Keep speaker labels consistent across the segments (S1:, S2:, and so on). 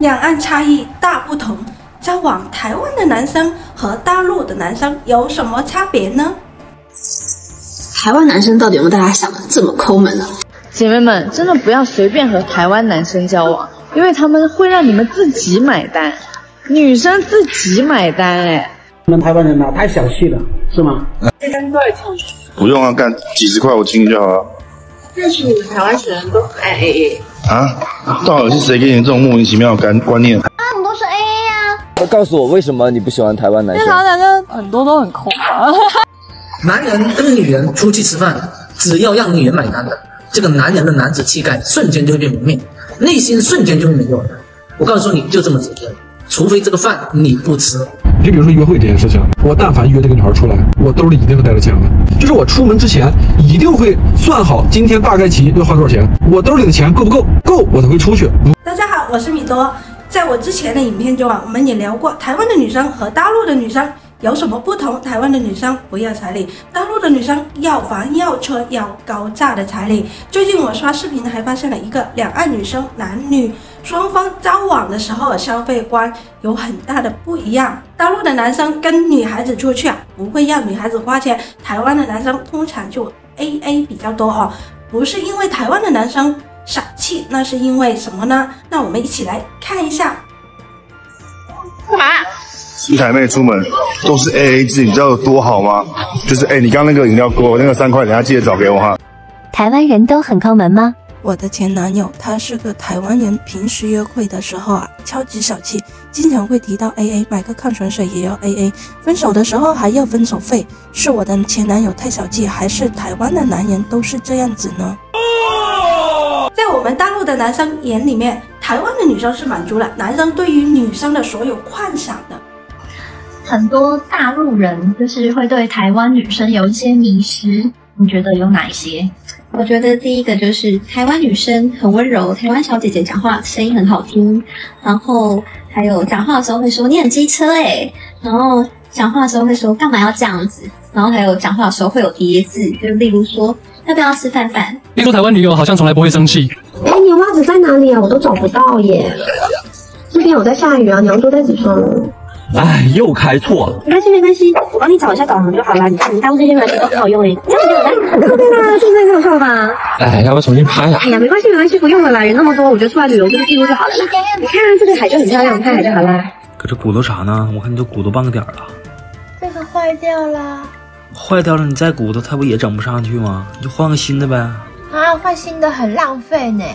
S1: 两岸差异大不同，交往台湾的男生和大陆的男生有什么差别呢？
S2: 台湾男生到底有没有大家想的这么抠门呢？
S3: 姐妹们，真的不要随便和台湾男生交往，因为他们会让你们自己买单，女生自己买单哎。
S4: 我们台湾人太小气了，是吗？
S5: 不用啊，干几十块我请你就好了。
S2: 但是你们台湾人都很爱 AA
S5: 啊？到底是谁给你这种莫名其妙的观念？
S6: 我们都是 AA 啊。
S7: 告诉我为什么你不喜欢台湾男生？
S3: 台湾男生很多都很抠啊。
S8: 男人跟女人出去吃饭，只要让女人买单的，这个男人的男子气概瞬间就会变磨灭，内心瞬间就会没有了。我告诉你，就这么直接，除非这个饭你不吃。
S4: 就比如说约会这件事情，我但凡约这个女孩出来，我兜里一定会带着钱的。就是我出门之前一定会算好今天大概齐要花多少钱，我兜里的钱够不够？够我才会出去。
S1: 大家好，我是米多。在我之前的影片中我们也聊过台湾的女生和大陆的女生有什么不同。台湾的女生不要彩礼，大陆的女生要房要车要高价的彩礼。最近我刷视频还发现了一个两岸女生男女双方交往的时候消费观有很大的不一样。大陆的男生跟女孩子出去不会让女孩子花钱，台湾的男生通常就 AA 比较多哦。不是因为台湾的男生傻气，那是因为什么呢？那我们一起来看一下。
S6: 干嘛？
S5: 一台妹出门都是 AA 制，你知道有多好吗？就是你刚刚那个饮料给我那个3块，等下记得找给我哈。
S9: 台湾人都很抠门吗？
S1: 我的前男友他是个台湾人，平时约会的时候超级小气，经常会提到 AA， 买个矿泉水也要 AA， 分手的时候还要分手费。是我的前男友太小气，还是台湾的男人都是这样子呢？在我们大陆的男生眼里面，台湾的女生是满足了男生对于女生的所有幻想的。
S6: 很多大陆人就是会对台湾女生有一些迷失，你觉得有哪一些？
S2: 我觉得第一个就是台湾女生很温柔，台湾小姐姐讲话声音很好听，然后还有讲话的时候会说你很机车然后讲话的时候会说干嘛要这样子，然后还有讲话的时候会有叠字，就例如说要不要吃饭饭。
S10: 听说台湾女友好像从来不会生气。
S11: 你的袜子在哪里啊？我都找不到耶。这边有在下雨啊，你要多带几双。
S7: 又开错了。
S11: 没关系，我帮你找一下导航就好了。你看，你大陆这些软件都很好用这样子来，对啦，现在很好吧？
S7: 要不要重新拍啊？
S11: 没关系，不用了啦。人那么多，我觉得出来旅游就是记录就好了。你看这个海就很漂亮，拍海就好啦。
S12: 可这骨头啥呢？我看你都骨头半个点了。
S6: 这个坏掉了。
S12: 坏掉了，你再骨头它不也整不上去吗？你就换个新的呗。
S6: 换新的很浪费呢。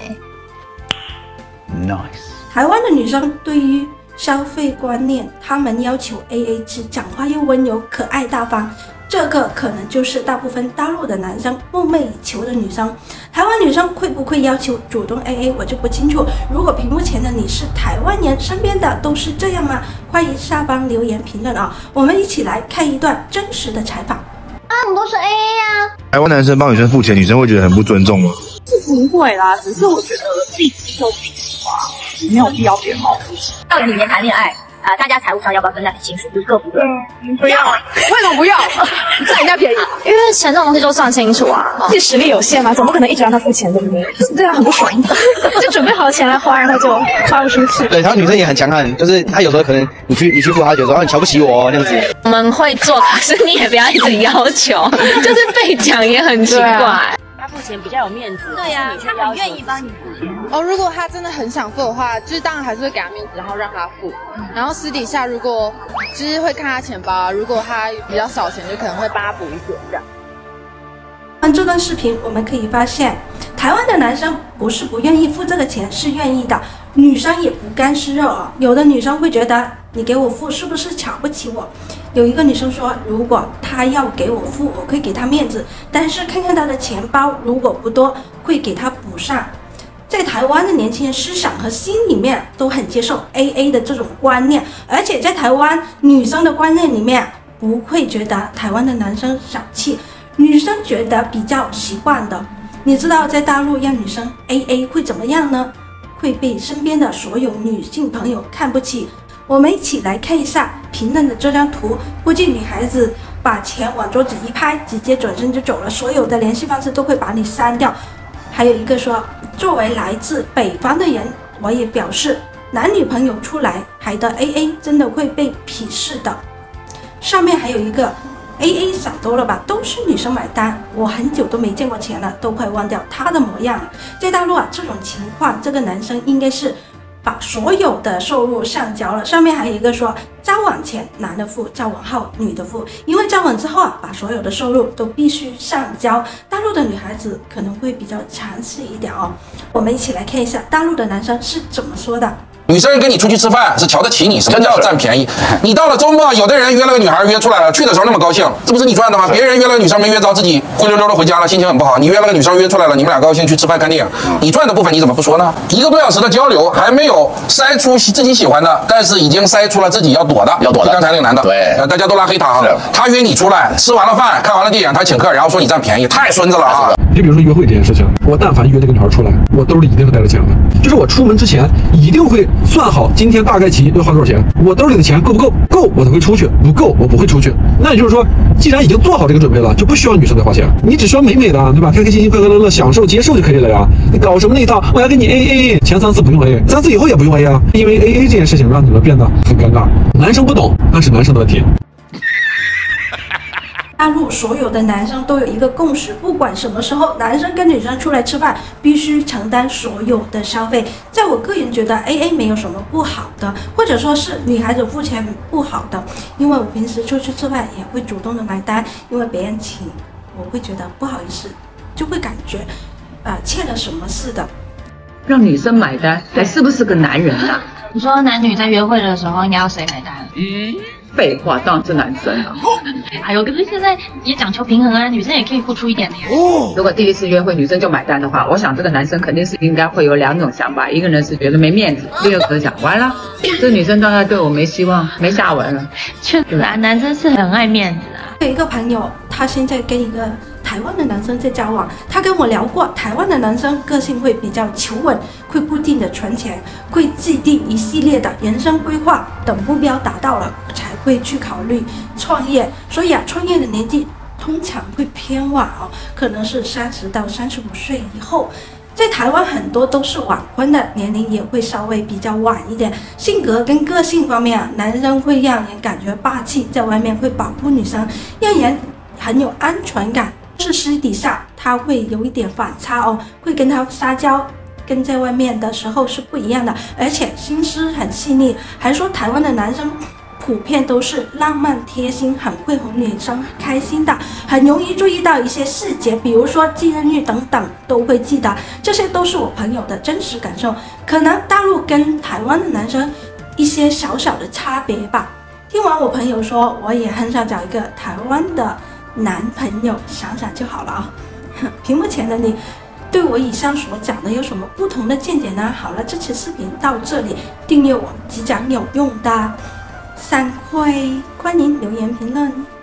S7: Nice。
S1: 台湾的女生对于消费观念，她们要求 AA 制，讲话又温柔可爱大方，这个可能就是大部分大陆的男生梦寐以求的女生。台湾女生会不会要求主动 AA 我就不清楚。如果屏幕前的你是台湾人，身边的都是这样吗？欢迎下方留言评论我们一起来看一段真实的采访。
S6: 我们都是 AA 啊。
S5: 台湾男生帮女生付钱，女生会觉得很不尊重吗？
S3: 是不会啦，只是我觉得自己吃就自己吃没有必要别人帮我付钱。
S6: 到底里面谈恋爱大家财务上要不要分得很清楚，就是各付各。
S3: 不要，为什么不要？占人家便宜？因为钱这种东西就算清楚自己实力有限嘛，总不可能一直让他付钱，对不对？这样很不爽，就准备好钱来花，然后就花不出去。
S7: 对，然后女生也很强悍，就是她有时候可能你去付，她觉得说你瞧不起我这样子。
S3: 我们会做，可是你也不要一直要求，就是被讲也很奇怪。
S13: 他付钱比较有面子，
S6: 对呀，他很愿意帮你付钱。
S14: 如果他真的很想付的话，就是当然还是会给他面子，然后让他付。然后私底下如果就是会看他钱包如果他比较少钱，就可能会帮他补一点这样。
S1: 看这段视频，我们可以发现，台湾的男生不是不愿意付这个钱，是愿意的。女生也不甘示弱有的女生会觉得你给我付是不是瞧不起我？有一个女生说，如果她要给我付，我会给她面子，但是看看她的钱包，如果不多，会给她补上。在台湾的年轻人思想和心里面都很接受 AA 的这种观念，而且在台湾女生的观念里面不会觉得台湾的男生小气，女生觉得比较习惯的。你知道在大陆让女生 AA 会怎么样呢？会被身边的所有女性朋友看不起。我们一起来看一下评论的这张图，估计女孩子把钱往桌子一拍，直接转身就走了，所有的联系方式都会把你删掉。还有一个说，作为来自北方的人，我也表示男女朋友出来还的 AA 真的会被鄙视的。上面还有一个 AA 想多了吧，都是女生买单，我很久都没见过钱了，都快忘掉他的模样了。在大陆啊，这种情况，这个男生应该是把所有的收入上交了。上面还有一个说，交往前男的付，交往后女的付，因为交往之后啊，把所有的收入都必须上交。大陆的女孩子可能会比较强势一点哦。我们一起来看一下大陆的男生是怎么说的。
S13: 女生跟你出去吃饭是瞧得起你，什么叫占便宜？你到了周末，有的人约了个女孩约出来了，去的时候那么高兴，这不是你赚的吗？别人约了个女生没约着，自己灰溜溜的回家了，心情很不好。你约了个女生约出来了，你们俩高兴去吃饭看电影，你赚的部分你怎么不说呢？1个多小时的交流还没有筛出自己喜欢的，但是已经筛出了自己要躲的。就刚才那个男的，对，大家都拉黑他哈。他约你出来，吃完了饭，看完了电影，他请客，然后说你占便宜，太孙子了啊！
S4: 你比如说约会这件事情，我但凡约这个女孩出来，我兜里一定会带着钱的，就是我出门之前一定会算好今天大概齐要花多少钱，我兜里的钱够不够？够我才会出去，不够我不会出去。那也就是说，既然已经做好这个准备了，就不需要女生再花钱，你只需要美美的，对吧？开开心心、快快乐乐、享受、接受就可以了呀。你搞什么那一套？我要跟你 AA， 前3次不用 AA，3次以后也不用 AA 啊，因为 AA 这件事情让你们变得很尴尬。男生不懂，那是男生的问题。
S1: 大陆所有的男生都有一个共识，不管什么时候，男生跟女生出来吃饭，必须承担所有的消费。在我个人觉得 AA 没有什么不好的，或者说是女孩子付钱不好的，因为我平时出去吃饭也会主动的买单，因为别人请，我会觉得不好意思，就会感觉欠了什么似的。
S15: 让女生买单，还是不是个男人啊？
S6: 你说男女在约会的时候应该要谁买单？
S15: 废话，当然是男生啊。
S6: 还有，可是现在也讲求平衡啊，女生也可以付出一点的呀。
S15: 如果第一次约会女生就买单的话，我想这个男生肯定是应该会有2种想法，一个人是觉得没面子，第二个想完了，这女生大概对我没希望，没下文了。
S6: 确实啊，男生是很爱面子啊。
S1: 有一个朋友，他现在跟一个台湾的男生在交往，他跟我聊过，台湾的男生个性会比较求稳，会固定的存钱，会制定一系列的人生规划，等目标达到了才会去考虑创业。所以啊，创业的年纪通常会偏晚哦，可能是30到35岁以后。在台湾很多都是晚婚的，年龄也会稍微比较晚一点。性格跟个性方面啊，男生会让人感觉霸气，在外面会保护女生，让人很有安全感。是私底下他会有一点反差哦，会跟他撒娇，跟在外面的时候是不一样的，而且心思很细腻。还说台湾的男生普遍都是浪漫贴心，很会哄女生开心的，很容易注意到一些细节，比如说纪念日等等都会记得。这些都是我朋友的真实感受，可能大陆跟台湾的男生一些小小的差别吧。听完我朋友说，我也很想找一个台湾的男朋友，想想就好了啊。屏幕前的你对我以上所讲的有什么不同的见解呢？好了，这期视频到这里，订阅我即将有用的3会，欢迎留言评论。